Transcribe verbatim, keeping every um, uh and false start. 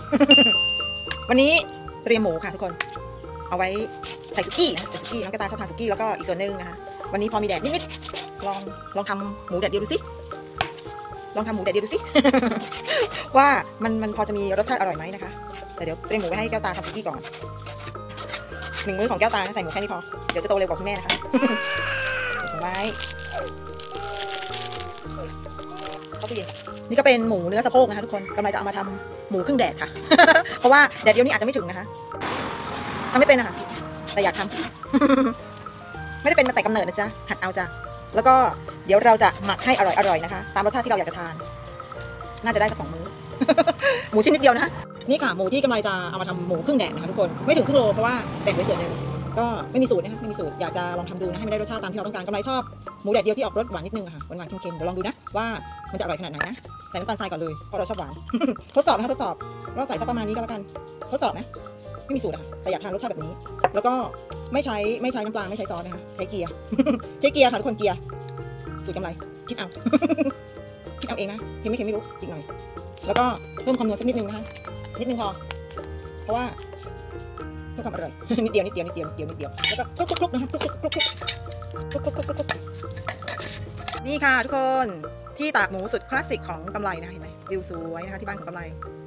วันนี้เตรียมหมูค่ะทุกคนเอาไว้ใส่สุกี้นะใส่สุกี้น้องกระตายชอบทานสุกี้แล้วก็อีกส่วนหนึ่งนะคะวันนี้พอมีแดดนิดๆลองลองทำหมูแดดเดียวดูสิลองทำหมูแดดเดียวดูสิ ว่ามันมันพอจะมีรสชาติอร่อยไหมนะคะแต่เดี๋ยวเตรียมหมูไว้ให้แก้วตาทำสุกี้ก่อนหนึ่งมื้อของแก้วตาใส่หมูแค่นี้พอเดี๋ยวจะโตเร็วกว่าคุณแม่นะคะ ใส่ไว้เข้าตู้เย็นนี่ก็เป็นหมูเนื้อสะโพกนะคะทุกคนกำลังจะเอามาทำหมูครึ่งแดดค่ะ เพราะว่าแดดเดียวนี้อาจจะไม่ถึงนะคะทำไม่เป็นนะคะแต่อยากทำ ไม่ได้เป็นมาแต่กำเนิดนะจ๊ะหัดเอาจ้ะแล้วก็เดี๋ยวเราจะหมักให้อร่อยๆนะคะตามรสชาติที่เราอยากจะทานน่าจะได้สักสองมื้อ หมูชิ้นนิดเดียวนะนี่ค่ะหมูที่กำลังจะเอามาทำหมูครึ่งแดดนะคะทุกคนไม่ถึงครึ่งโลเพราะว่าแบ่งไว้ส่วนหนึ่งก็ไม่มีสูตรนะคะไม่มีสูตรอยากจะลองทำดูนะให้มันได้รสชาติตามที่เราต้องการกำไรชอบหมูแดดเดียวที่ออกรสหวานนิดนึงอะค่ะหวานๆเค็มๆเดี๋ยวลองดูนะว่ามันจะอร่อยขนาดไหนนะใส่น้ำตาลทรายก่อนเลยเพราะเราชอบหวาน ทดสอบนะคะทดสอบก็ใส่สักประมาณนี้ก็แล้วกันทดสอบนะไม่มีสูตรอะแต่อยากทานรสชาติแบบนี้แล้วก็ไม่ใช้ไม่ใช้น้ำปลาไม่ใช้ซอสนะคะใช้เกียร์ ใช้เกียร์ค่ะทุกคนเกียร์สูตรกำไรคิดเอา คิดเอาเองนะเค็มไม่เค็มไม่รู้อีกหน่อยแล้วก็เพิ่มความนัวสักนิดนึงนะคะนิดนึงพอเพราะว่าเพื่อความอร่อย นิดเดียวนิดเดียวนิดเดียวนิดเดียวนิดเดียวแล้วก็คลุกๆๆนะคะคลุกๆๆคลุกๆคลุกๆคลุกๆนี่ค่ะทุกคนที่ตากหมูสุดคลาสสิกของกำไรนะเห็นไหมวิวสวยนะคะที่บ้านของกำไร